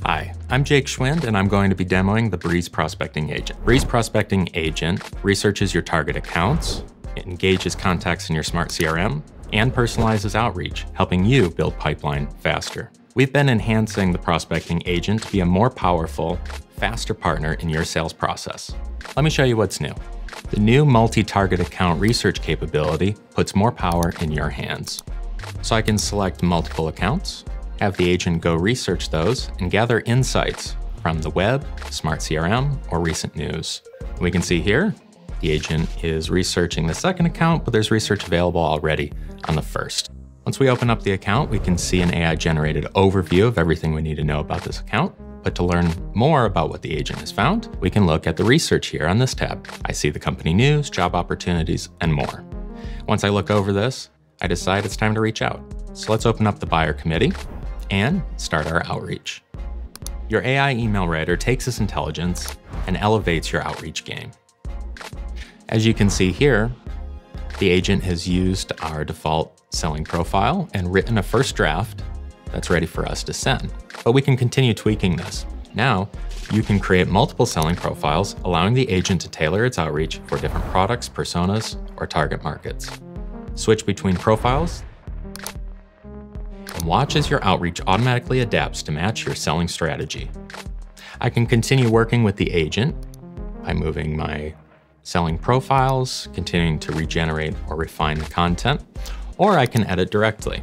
Hi, I'm Jake Schwind, and I'm going to be demoing the Breeze Prospecting Agent. Breeze Prospecting Agent researches your target accounts, it engages contacts in your Smart CRM, and personalizes outreach, helping you build pipeline faster. We've been enhancing the Prospecting Agent to be a more powerful, faster partner in your sales process. Let me show you what's new. The new multi-target account research capability puts more power in your hands. So I can select multiple accounts, have the agent go research those, and gather insights from the web, Smart CRM, or recent news. We can see here, the agent is researching the second account, but there's research available already on the first. Once we open up the account, we can see an AI-generated overview of everything we need to know about this account. But to learn more about what the agent has found, we can look at the research here on this tab. I see the company news, job opportunities, and more. Once I look over this, I decide it's time to reach out. So let's open up the buyer committee and start our outreach. Your AI email writer takes this intelligence and elevates your outreach game. As you can see here, the agent has used our default selling profile and written a first draft that's ready for us to send. But we can continue tweaking this. Now, you can create multiple selling profiles, allowing the agent to tailor its outreach for different products, personas, or target markets. Switch between profiles, and watch as your outreach automatically adapts to match your selling strategy. I can continue working with the agent by moving my selling profiles, continuing to regenerate or refine the content, or I can edit directly.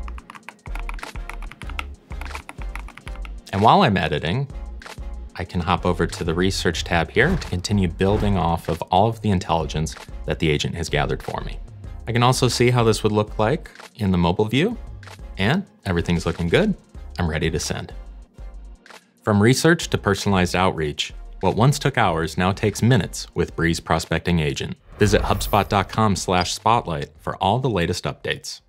And while I'm editing, I can hop over to the research tab here to continue building off of all of the intelligence that the agent has gathered for me. I can also see how this would look like in the mobile view, and everything's looking good. I'm ready to send. From research to personalized outreach, what once took hours now takes minutes with Breeze Prospecting Agent. Visit HubSpot.com/spotlight for all the latest updates.